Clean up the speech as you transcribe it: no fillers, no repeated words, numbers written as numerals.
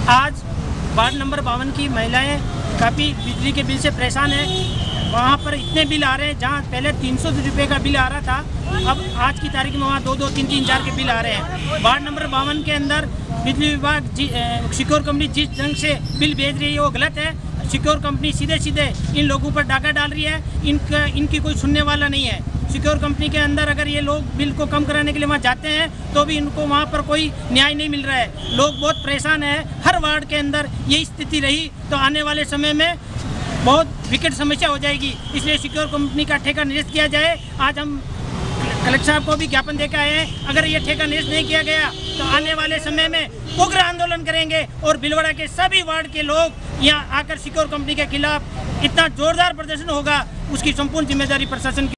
आज ward number 52 की महिलाएं काफ़ी बिजली के बिल से परेशान हैं। वहाँ पर इतने बिल आ रहे हैं, जहाँ पहले 300 रुपये का बिल आ रहा था, अब आज की तारीख में वहाँ 2-2, 3-3, 4 के बिल आ रहे हैं। वार्ड नंबर 52 के अंदर बिजली विभाग सिक्योर कंपनी जिस ढंग से बिल भेज रही है वो गलत है। सिक्योर कंपनी सीधे सीधे इन लोगों पर डाका डाल रही है। इनकी कोई सुनने वाला नहीं है। सिक्योर कंपनी के अंदर अगर ये लोग बिल को कम कराने के लिए वहाँ जाते हैं तो भी इनको वहाँ पर कोई न्याय नहीं मिल रहा है। लोग बहुत परेशान हैं। हर वार्ड के अंदर यही स्थिति रही तो आने वाले समय में बहुत विकट समस्या हो जाएगी। इसलिए सिक्योर कंपनी का ठेका निरस्त किया जाए। आज हम कलेक्टर साहब को भी ज्ञापन देकर आए हैं। अगर ये ठेका निरस्त नहीं किया गया तो आने वाले समय में उग्र आंदोलन करेंगे और भीलवाड़ा के सभी वार्ड के लोग यहाँ आकर सिक्योर कंपनी के खिलाफ इतना जोरदार प्रदर्शन होगा, उसकी संपूर्ण जिम्मेदारी प्रशासन की।